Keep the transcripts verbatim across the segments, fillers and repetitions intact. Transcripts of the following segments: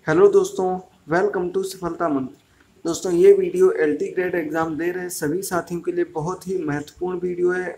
Hello दोस्तों, welcome to सफलता मंत्र। दोस्तों, ये वीडियो एलटी ग्रेड एग्ज़ाम दे रहे सभी साथियों के लिए बहुत ही महत्वपूर्ण वीडियो है।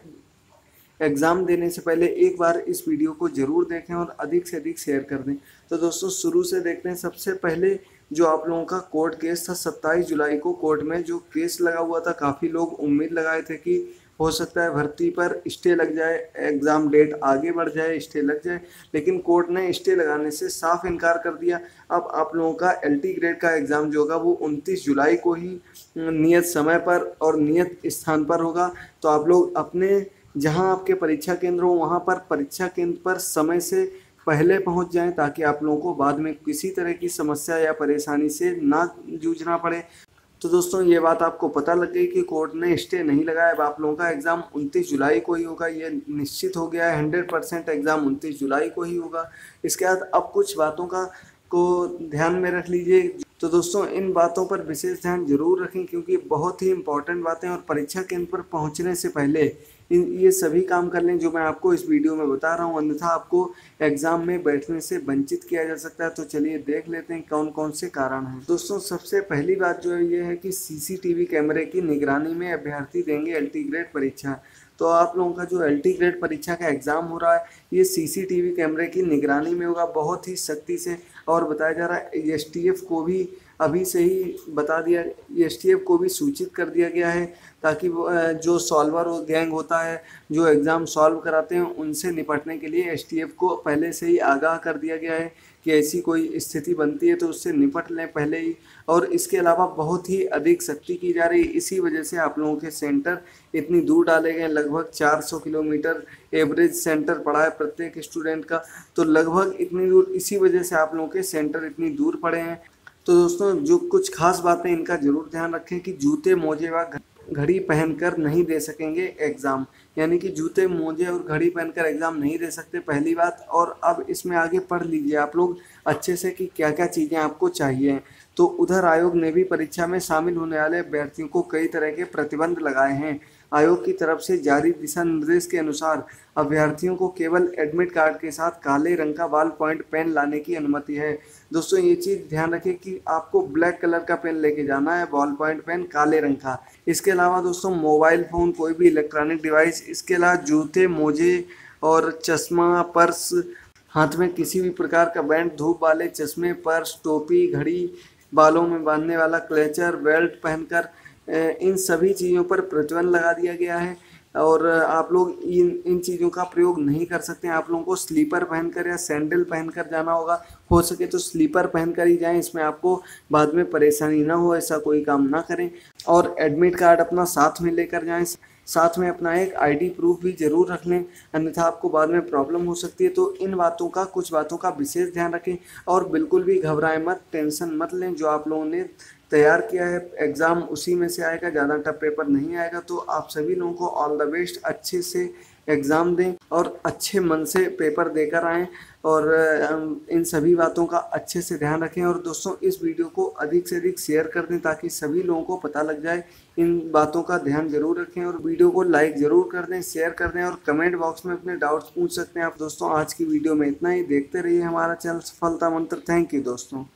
एग्ज़ाम देने से पहले एक बार इस वीडियो को ज़रूर देखें और अधिक से अधिक शेयर कर दें। तो दोस्तों, शुरू से देखते हैं। सबसे पहले जो आप लोगों का कोर्ट केस था, सत्ताईस जुलाई को कोर्ट में जो केस लगा हुआ था, काफ़ी लोग उम्मीद लगाए थे कि हो सकता है भर्ती पर स्टे लग जाए, एग्ज़ाम डेट आगे बढ़ जाए, स्टे लग जाए, लेकिन कोर्ट ने स्टे लगाने से साफ इनकार कर दिया। अब आप लोगों का एलटी ग्रेड का एग्ज़ाम जो होगा वो उनतीस जुलाई को ही नियत समय पर और नियत स्थान पर होगा। तो आप लोग अपने जहां आपके परीक्षा केंद्र हो वहां पर परीक्षा केंद्र पर समय से पहले पहुंच जाएं, ताकि आप लोगों को बाद में किसी तरह की समस्या या परेशानी से ना जूझना पड़े। तो दोस्तों, ये बात आपको पता लग गई कि कोर्ट ने स्टे नहीं लगाया। अब आप लोगों का एग्ज़ाम उनतीस जुलाई को ही होगा, ये निश्चित हो गया है। हंड्रेड परसेंट एग्ज़ाम उनतीस जुलाई को ही होगा। इसके बाद अब कुछ बातों का को ध्यान में रख लीजिए। तो दोस्तों, इन बातों पर विशेष ध्यान जरूर रखें, क्योंकि बहुत ही इंपॉर्टेंट बातें। और परीक्षा केंद्र पर पहुंचने से पहले इन ये सभी काम कर लें जो मैं आपको इस वीडियो में बता रहा हूं, अन्यथा आपको एग्जाम में बैठने से वंचित किया जा सकता है। तो चलिए देख लेते हैं कौन कौन से कारण हैं। दोस्तों, सबसे पहली बात जो है ये है कि सीसीटीवी कैमरे की निगरानी में अभ्यर्थी देंगे एलटी ग्रेड परीक्षा। तो आप लोगों का जो एलटी ग्रेड परीक्षा का एग्ज़ाम हो रहा है, ये सीसीटीवी कैमरे की निगरानी में होगा, बहुत ही सख्ती से। और बताया जा रहा है एसटीएफ को भी अभी से ही बता दिया, एसटीएफ को भी सूचित कर दिया गया है, ताकि जो सॉल्वर गैंग होता है, जो एग्ज़ाम सॉल्व कराते हैं, उनसे निपटने के लिए एसटीएफ को पहले से ही आगाह कर दिया गया है कि ऐसी कोई स्थिति बनती है तो उससे निपट लें पहले ही। और इसके अलावा बहुत ही अधिक सख्ती की जा रही है। इसी वजह से आप लोगों के सेंटर इतनी दूर डाले गए, लगभग चार सौ किलोमीटर एवरेज सेंटर पड़ा है प्रत्येक स्टूडेंट का। तो लगभग इतनी दूर, इसी वजह से आप लोगों के सेंटर इतनी दूर पड़े हैं। तो दोस्तों, जो कुछ खास बातें इनका जरूर ध्यान रखें कि जूते मोजे व घड़ी पहनकर नहीं दे सकेंगे एग्ज़ाम, यानी कि जूते मोजे और घड़ी पहनकर एग्ज़ाम नहीं दे सकते, पहली बात। और अब इसमें आगे पढ़ लीजिए आप लोग अच्छे से कि क्या क्या चीज़ें आपको चाहिए। तो उधर आयोग ने भी परीक्षा में शामिल होने वाले अभ्यर्थियों को कई तरह के प्रतिबंध लगाए हैं। आयोग की तरफ से जारी दिशा निर्देश के अनुसार अभ्यर्थियों को केवल एडमिट कार्ड के साथ काले रंग का बॉल पॉइंट पेन लाने की अनुमति है। दोस्तों, ये चीज़ ध्यान रखें कि आपको ब्लैक कलर का पेन लेके जाना है, बॉल पॉइंट पेन काले रंग का। इसके अलावा दोस्तों, मोबाइल फ़ोन, कोई भी इलेक्ट्रॉनिक डिवाइस, इसके अलावा जूते मोजे और चश्मा, पर्स, हाथ में किसी भी प्रकार का बैंड, धूप वाले चश्मे, पर्स, टोपी, घड़ी, बालों में बांधने वाला क्लेचर, बेल्ट पहनकर इन सभी चीज़ों पर प्रतिबंध लगा दिया गया है। और आप लोग इन इन चीज़ों का प्रयोग नहीं कर सकते हैं। आप लोगों को स्लीपर पहनकर या सैंडल पहनकर जाना होगा। हो सके तो स्लीपर पहनकर ही जाएं, इसमें आपको बाद में परेशानी ना हो, ऐसा कोई काम ना करें। और एडमिट कार्ड अपना साथ में लेकर जाएं, साथ में अपना एक आईडी प्रूफ भी जरूर रख लें, अन्यथा आपको बाद में प्रॉब्लम हो सकती है। तो इन बातों का, कुछ बातों का विशेष ध्यान रखें। और बिल्कुल भी घबराएं मत, टेंशन मत लें। जो आप लोगों ने तैयार किया है एग्ज़ाम उसी में से आएगा, ज़्यादा टफ पेपर नहीं आएगा। तो आप सभी लोगों को ऑल द बेस्ट, अच्छे से एग्ज़ाम दें और अच्छे मन से पेपर देकर आएँ। और इन सभी बातों का अच्छे से ध्यान रखें। और दोस्तों, इस वीडियो को अधिक से अधिक शेयर कर दें, ताकि सभी लोगों को पता लग जाए। इन बातों का ध्यान जरूर रखें और वीडियो को लाइक ज़रूर कर दें, शेयर कर दें, और कमेंट बॉक्स में अपने डाउट्स पूछ सकते हैं आप। दोस्तों, आज की वीडियो में इतना ही। देखते रहिए हमारा चैनल सफलता मंत्र। थैंक यू दोस्तों।